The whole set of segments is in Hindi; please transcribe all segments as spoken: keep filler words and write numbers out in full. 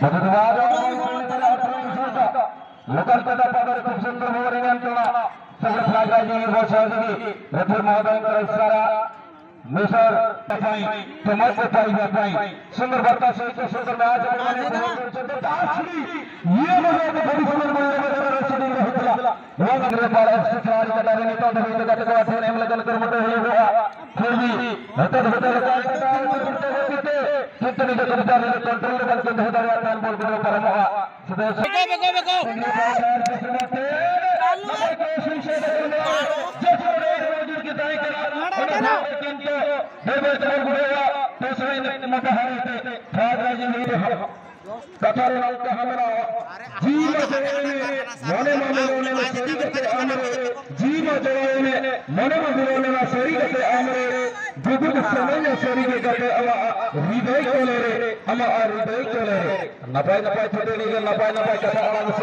लोकल कथा पादर खूप सुंदर मोहरी यंत्रणा सगळं फ्लागाजी निर्भर सहयोगी रथीर महोदयांचा इशारा मिसर पाई तमाम पाई पाई सुंदर बर्ता सहित सुंदर मैच मैंने दासरी ये मजा बड़ी सुंदर मोहरी में रसदी रहला वो नगरे बाल एफसी खिलाड़ी का डाले नेता धरी लगा के बात है लगन कर मत हुए हुआ फिर भी हतर हतर का करते होते कितने के कब्जा ले कंट्रोल बल के हतर टाइम बॉल को परम हुआ सदस्य बेको बेको कोशिश करने जसरे मौजूद की दाई करा देवे चोर गुड़ेगा दूसरे ने मकहारे थे राज जी कथार नाल का हमरा जीव जवाने मने मने ने शरीर के आमरे जीव जवाने मने मने ने शरीर के आमरे दुगुद समय शरीर के अवा हृदय कोले रे अमा हृदय कोले रे नपाय नपाय छोटे नहीं नपाय नपाय कथा आना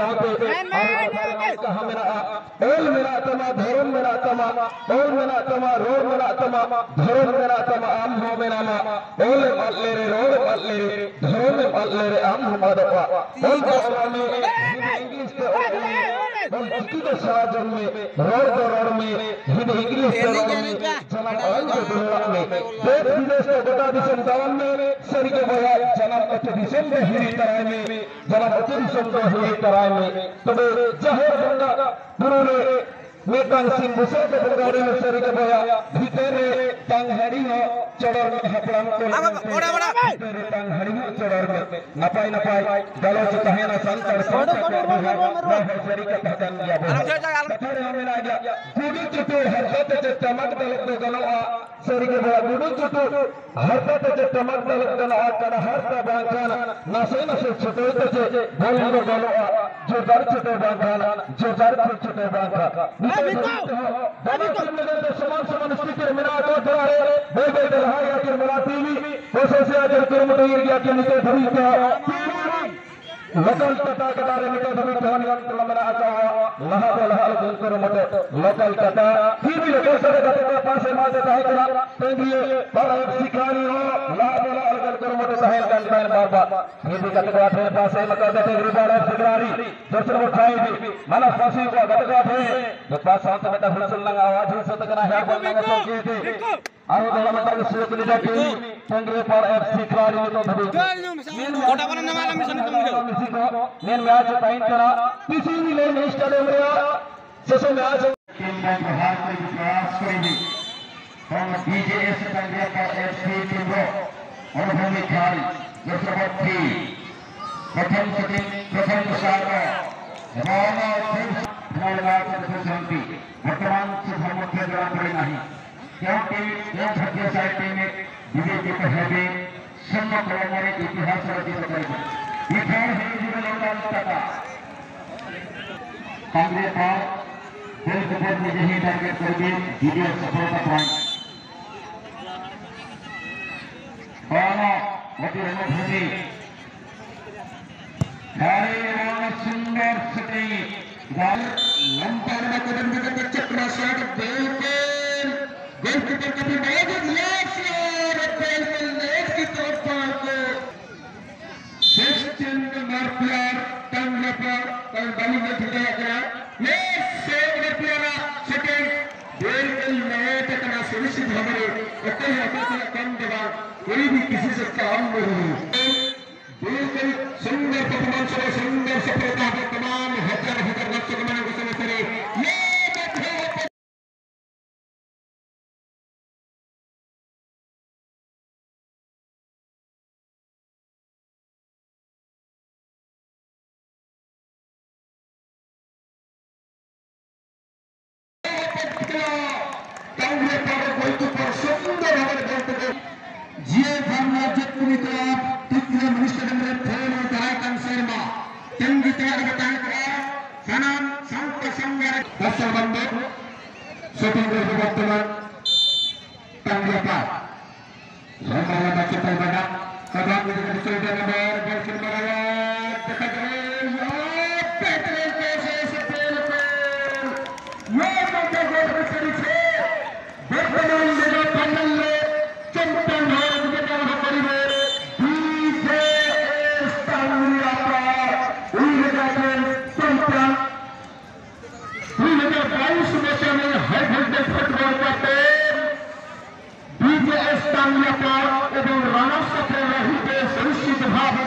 साथ का हमरा ओल मेरा तमा धर्म मेरा तमा ओल मेरा तमा रोड मेरा तमा धर्म मेरा तमा आम हो मेरा मा ओल मल्ले रे रोड मल्ले रे धर्म मल्ले रे आम हमारा बोल बोल में इंग्लिश के बोल इसकी तो साजन में रोड तो रोड में हिंदी इंग्लिश के रोड में जनाब आयल के दुनिया में देश विदेश के गोटा दिसम दावन में सरी के भया जनाब अति दिसम में हिरी तराय में जनाब अति दिसम में हिरी तराय में तबे जहर बंदा गुरु ने मेकांग सिंह बुसे के बंगारे में सरी के भया भीतर टांग हरी हो चढ़र में हपड़ा को बड़ा बड़ा भीतर टांग हरी हो चढ़र में नपाई नपाई गलोच कहेना संतर संतर सरी के पहचान दिया कथारे हमें आ गया गुडू चुटू हरकत से टमक दलक दो गलोआ सरी के भया गुडू चुटू हरकत से टमक दलक गलोआ कर हरता बांकान नसे नसे छुटोते से बोल दो गलोआ जो दर छुटे बांकान जो दर छुटे बांका दोनों के समान समान स्थिति में ना तो थोड़ा है बोल बोल रहा है कि मेरा टीवी कोशिश से अगर किलोमीटर एरिया के नीचे धरी का लोकल कथा कटारे नीचे धरी धवन यंत्र मेरा आता लहा बोल हाल बोल कर मत लोकल कथा फिर भी लोकल से कथा के पास से मार देता है करा तेंगिए बड़ा शिकारी हो ला बोल अलग कर मत सहेल गन बार बार फिर भी कथा के पास से मत देते रिबाड़ा शिकारी दूसरे उठाई भी माना फांसी को कथा है तो पास साथ में तो फुल लंगा आवाज हो सकता है है बोलने का सोचे थे आरो दला मतलब से के लिए टीम तेंगिए पर एफसी खिलाड़ी तो धरी कोटा बनने वाला मिशन कम मेन मैच टाइम करा किसी भी लेन स्टेडियम में जैसे मैच टीम का प्रहार करने का प्रयास करेंगे हम बीजेएस तेंगिए का एफसी टीम को अनुभवी खिलाड़ी जैसे थी प्रथम सेकंड प्रथम सारा राणा फिर खिलाड़ी शांति वर्तमान से मुख्य जवाब पड़े नहीं क्योंकि यह भारतीय साहित्य में विवेक के है सम्मत हमारे इतिहास रची सकेगी ये खेल है जीवन लोकल कथा कांग्रेस पर दिल सफल में यही टारगेट करके जीडिया सफलता पाई बाला वटी रणभूमि हरे राम सुंदर सती गाल लंपर में कदम कदम चक्र शॉट बेहतर गोलकीपर का भी बहुत लेफ्ट और पेल में लेफ्ट की तरफ पार को सेस्टिन मार्पियर टंग पर कल बॉलिंग में भिड़ा गया ये सेव ने प्लेयर सेकंड डेढ़ कल नए तक ना सुनिश्चित हमारे इतने ही कम दबाव कोई भी किसी से काम नहीं हुई बिल्कुल सुंदर परफॉर्मेंस और सुंदर सफलता के तमाम हजार हजार दर्शक मैंने को समझ रहे ये कांग्रेस पर कोई तो पर सुंदर हमारे भारत के जीए भावना जितनी तो आप तिक्र मिनिस्टर में फोन और दाय कंसर्मा तंगी तैयार बताएं तो सनाम संत संगर दस्तर बंदे स्वतंत्र वर्तमान कांग्रेस पर लंबा लंबा चित्र बना कदम में चल रहे नंबर बॉल खेल रहा है देखा जाए ये पेट्रोल के से पेल को ये मौका गोल करी छे वर्तमान में फाइनल में चैंपियन है विजेता करीब बीजेएस कांग्रेस আছেন চ্যাম্পিয়ন দুই হাজার বাইশ বছরে হাই ভোল্টেজ ফুটবল ক্যাপ্টেন বিজেএস টাঙ্গিয়াপার এবং রানার সাথে রহিতে সুনিশ্চিত ভাবে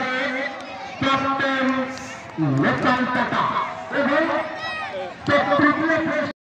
ক্যাপ্টেন নেতান টাটা এবং তৃতীয়